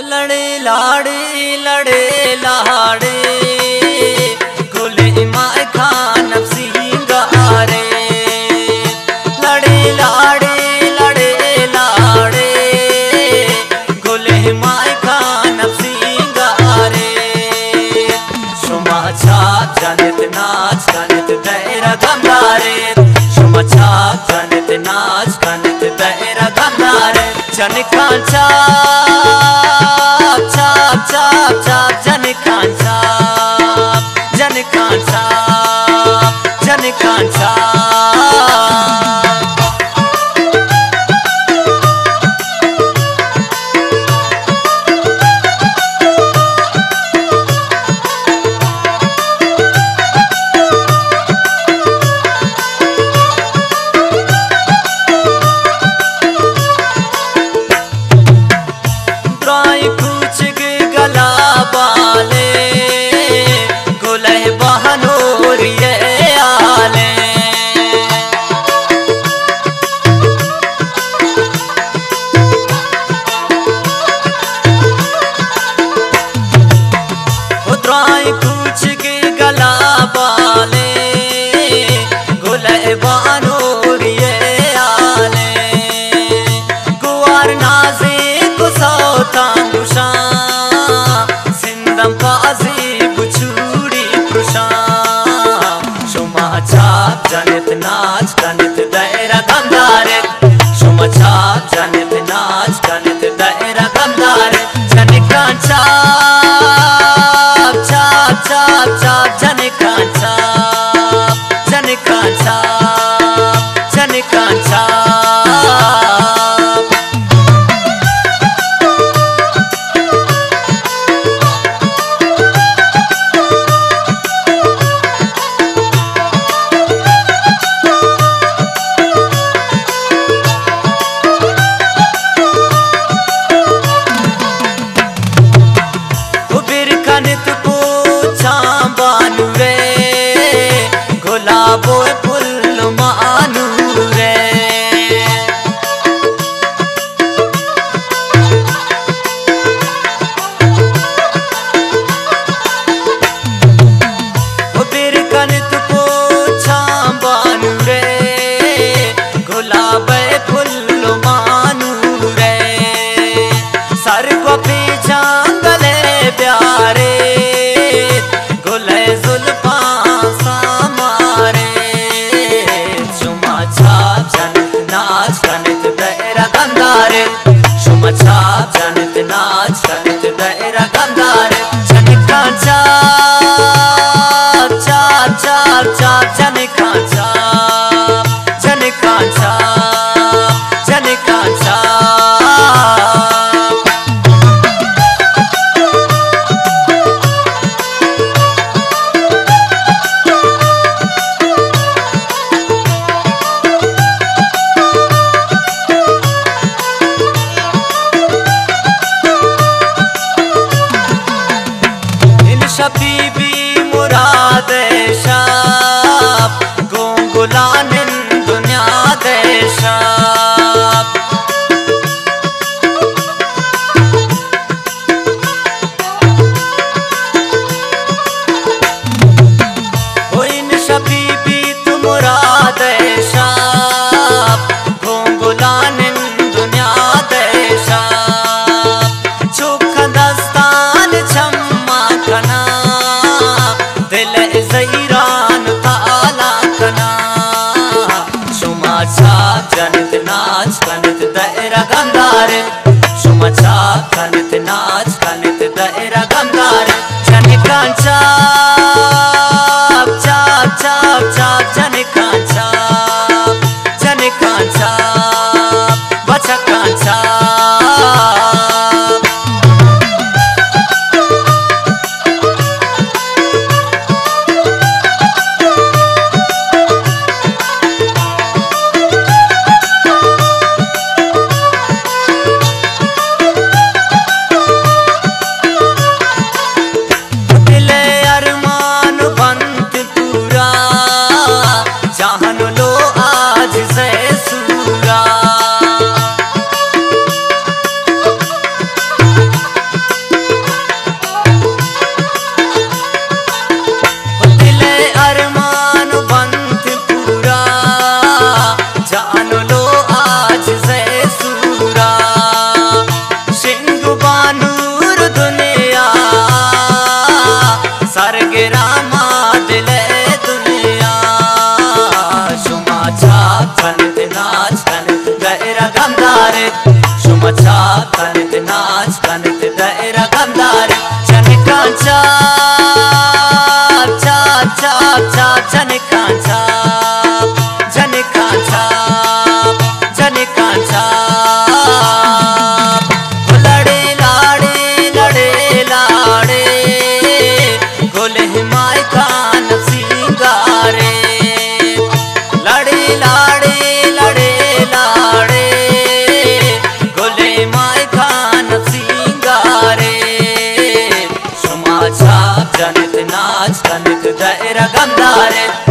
लड़े लाड़े लड़े लाड़े गुले माए खान सिंगारे। लड़े लाड़े लड़े लाड़े गुले माए खान सिंगारे। शुमा छाप जनित नाच कनित दैरा गंगारे। शुमा छाप जनित नाच कनित दैरा गंगारे। जन खांचा छाप छाप छाप जन खांचा जन खांचा जन खांचा। कुछ के गला बाले गुले बानोरिए आले। गुआर नाजे कुसौता गुशा सिंदम पाजी बुछूड़ी पुरुषा। शुमा छाप जनित नाच कनित दैरा गंधारे। शुमा छाप जनित नाच कनित दैरा गंधारे। जन कांचा छाप छाप जन कांचा जन कांचा जन कांचा। गुलाबो फुल मानू रे। बिरकनित पोछा बानू रे गुलाब फुल मानू रे। सर को पीछा गले प्यारे गुले जुल्फा नाच कनित दैरा गंधारे। शुमा छाप जनित नाच कनित दैरा गंधारे। जन कांचा छाप छाप छाप जन कांचा जन कांचा जन कांचा। शबीबी मुराद शाप गोंगुलानिन दुनिया दे शाप। ओ इन शबीबी तु मुराद शाप गोंगुलानिन दुनिया दे शाप। चुख दस्तान छम्मा कना दिल ज़ईरान ताला कना। शुमा छाप जनित नाच कनित दैरा गंधारे। शुमा छाप कनित नाच कनित दैरा गंधारे। जन कांचा छाप छाप छाप जन कांचा जन कांचा बचा कांचा। दिले अरमान बंत पूरा दामाद ले दुनिया शुमा छाप कनित नाच कनित दायरा गमदारे शुमा छाप कनित नाच कनित दायरा गमदारे चनका छाप छाप छाप छाप चनका छाप चनका छाप चनका छाप लड़े लाड़े लड़े लाड़े गोले हिमाय खान सिंगारे लड़े लाड़े लड़े लाड़े गोले हिमाय खान सिंगारे शुमा छाप जनित नाच कनित दायरा गमदारे